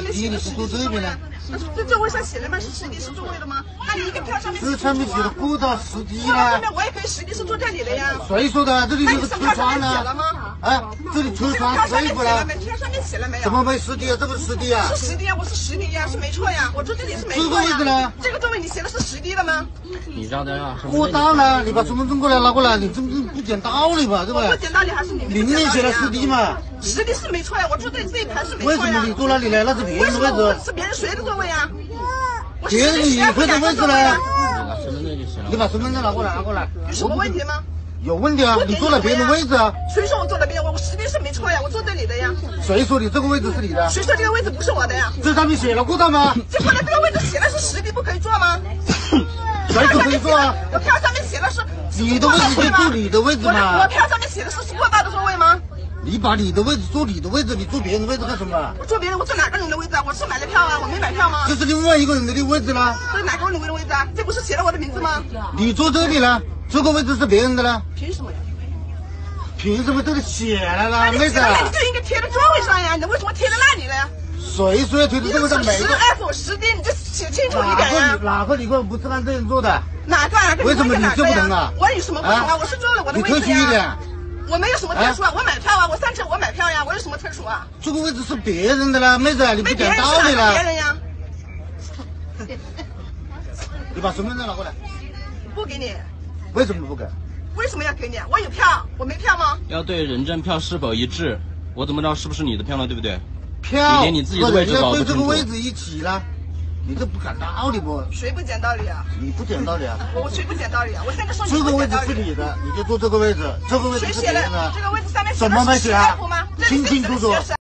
你是坐这边的。 这位上写的吗？是实地是座位的吗？那你一个票上面这上面写的过道实地呢？ 上面我也可以实地是坐这里的呀。 谁说的？这里有个车窗呢。啊，这里车窗谁过来？ 票上面写了没有？ 怎么没实地啊？这个实地啊？ 是实地啊，我是实地呀，是没错呀，我坐这里是没错呀。 这个位置呢？ 这个座位你写的是实地的吗？ 你让他让过道呢？你把身份证过来拿过来，你这不讲道理吧？对吧？ 不讲道理还是你明明写了实地嘛。 实地是没错呀，我坐这一排是没错呀。 为什么你坐那里呢？那是别人的位置。 是别人谁的座位啊？ 别人你会的位置呢？ 拿身份证就行了。 你把身份证拿过来，拿过来。 有什么问题吗？ 有问题啊！你坐了别人的位置啊！ 谁说我坐了别人？我实地是没错呀，我坐这里的呀。 谁说你这个位置是你的？ 谁说这个位置不是我的呀？ 这上面写了过道吗？ 这过来这个位置写的是实地，不可以坐吗？ 谁说可以坐啊？ 我票上面写的是你的位置就坐你的位置嘛。 我票上面写的是过道的座位吗？ 你把你的位置坐你的位置，你坐别人的位置干什么？ 我坐别人，我坐哪个人的位置啊？我是买的票啊，我没买票吗？ 这是另外一个人的位置啦。 这是哪个人的位置啊？这不是写了我的名字吗？ 你坐这里了，这个位置是别人的了。 凭什么呀？ 凭什么这里写了啦，妹子？ 那你就应该贴在座位上呀，你为什么贴在那里呢？ 谁说要贴在座位上？每个 10F 实地，你就写清楚一点呀。 哪个理论不是按这样做的？ 哪个？ 为什么你这不能啊？ 我有什么不同啊？我是坐了我的位置呀。 你特殊一点。 我没有什么特殊啊，我买票啊，我上车我买票呀，我有什么特殊啊？ 这个位置是别人的啦，妹子，你不讲道理了。 别人呀。 你把身份证拿过来。 不给你。 为什么不给？ 为什么要给你？我有票，我没票吗？ 要对人证票是否一致，我怎么知道是不是你的票呢？对不对？ 票你连你自己的位置搞不清楚。 对这个位置一起了，你这不讲道理不？ 谁不讲道理啊？ 你不讲道理啊？ 我谁不讲道理啊？我现在说你这个位置是你的，你就坐这个位置，这个位置是别人的。 这个位置上面怎么没写啊？ 吗？ 清清楚楚。